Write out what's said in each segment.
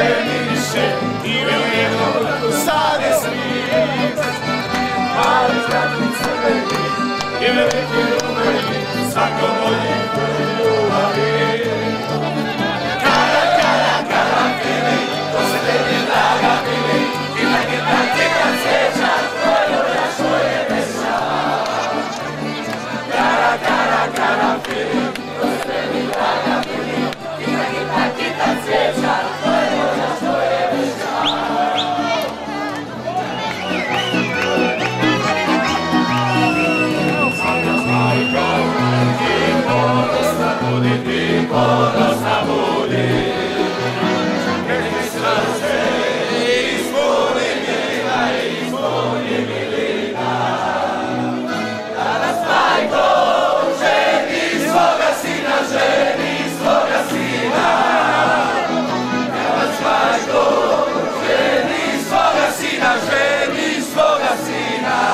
tvoje miriše i velijedno sade svih. Mali zlatni crveni i veliki rumeni, svako voli tvoje ljubavi. Kara, kara, karafili, to se tebi draga bili, i na gitarke kad sjeća, tvoju jašo je veća. Kara, kara, karafili, to se tebi draga bili, i na gitarke kad sjeća, tvoju jašo je veća. Ti ponosna budi, neki srce ispuni milina. Danas majko ženi svoga sina, danas majko ženi svoga sina.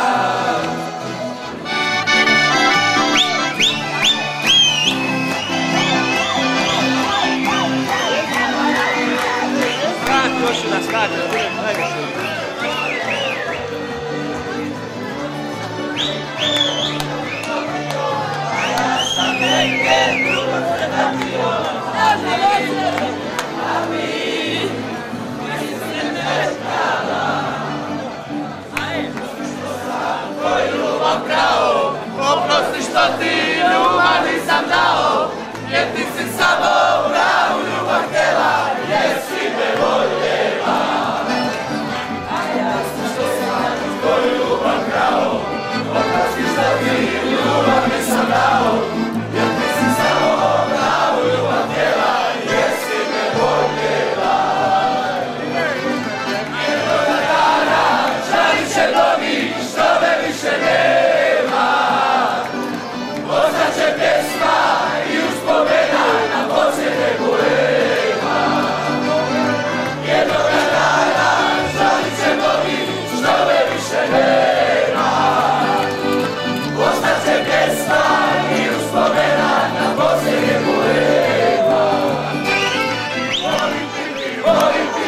Još na stadion, najviše. Tvoju ljubav krao, oprosti što ti ljubav nisam dao, jer ti si samo pravu ljubav htjela, jer si me voljela. Tvoju ljubav krao, oprosti što ti ljubav nisam dao, jer ti si samo pravu ljubav htjela, jer si me voljela. Jednoga dana žalit će mnogi što me više nema, ostaće pjesma i uspomena na posljednje bulema. Jednoga dana žalit će mnogi što me više nema, ostaće pjesma i uspomena na posljednje bulema. Volim ti, volim ti,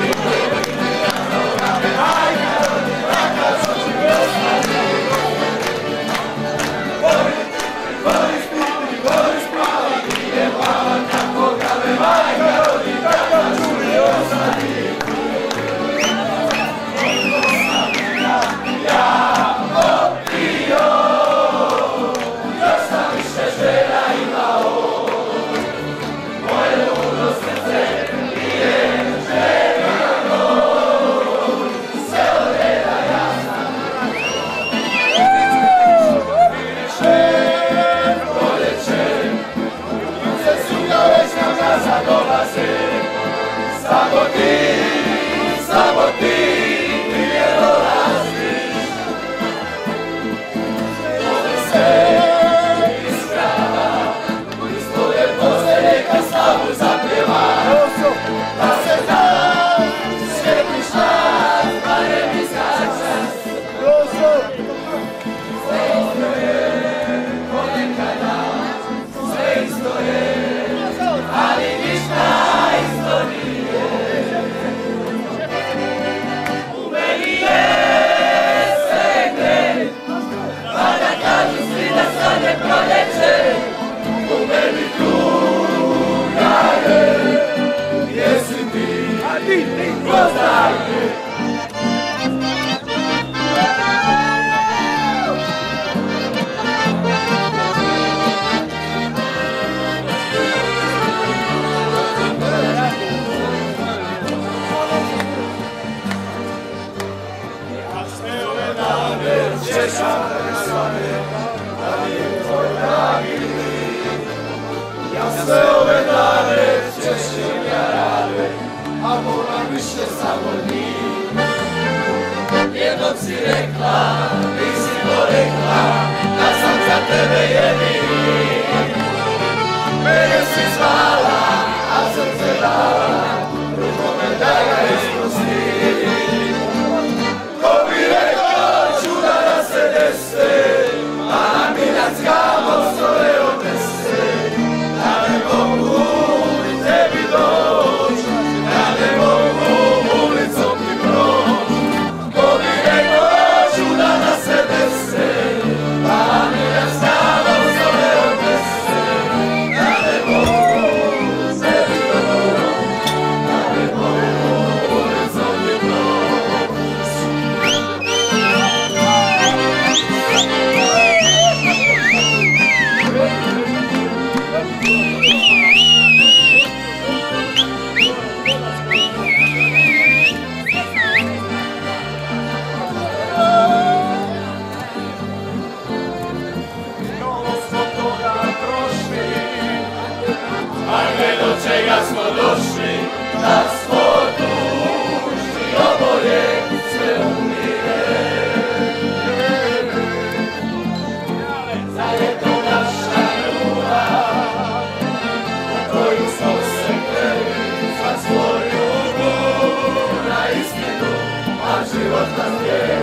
samo ti ne dolaziš. Ove se iskrava, iz tvoje pošte neka slavu zapjeva, da se zna, svetiš nas, barem iskačas. Sve isto je, ponekada, sve isto je, ali ništa isto nije. U meni je sekret, pa da kažu svi da sad je proljeće. U meni druga je, jesi ti, pozdravlje. Sjećam te svane, da mi je tvoj dragi lik. Ja sve ove dane češćem ja rade, a moram više samo nas je